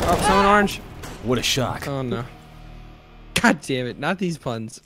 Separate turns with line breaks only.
Oh, someone orange.
What a shock.
Oh no. God damn it! Not these puns.